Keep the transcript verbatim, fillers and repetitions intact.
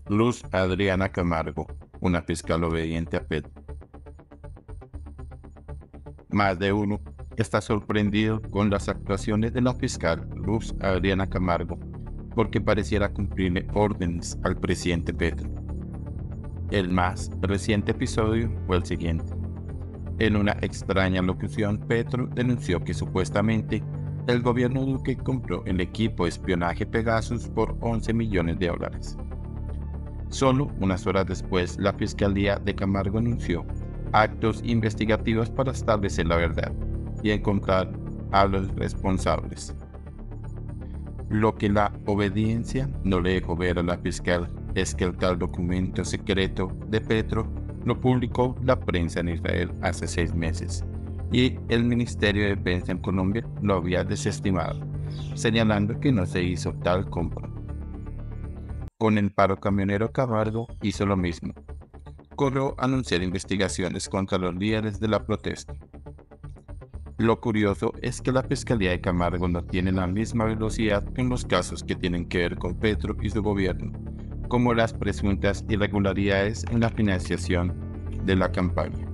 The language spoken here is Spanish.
Luz Adriana Camargo, una fiscal obediente a Petro. Más de uno está sorprendido con las actuaciones de la fiscal Luz Adriana Camargo, porque pareciera cumplirle órdenes al presidente Petro. El más reciente episodio fue el siguiente. En una extraña locución, Petro denunció que supuestamente el gobierno Duque compró el equipo de espionaje Pegasus por once millones de dólares. Solo unas horas después, la Fiscalía de Camargo anunció actos investigativos para establecer la verdad y encontrar a los responsables. Lo que la obediencia no le dejó ver a la fiscal es que el tal documento secreto de Petro lo publicó la prensa en Israel hace seis meses y el Ministerio de Defensa en Colombia lo había desestimado, señalando que no se hizo tal compra. Con el paro camionero, Camargo hizo lo mismo. Corrió a anunciar investigaciones contra los líderes de la protesta. Lo curioso es que la Fiscalía de Camargo no tiene la misma velocidad en los casos que tienen que ver con Petro y su gobierno, como las presuntas irregularidades en la financiación de la campaña.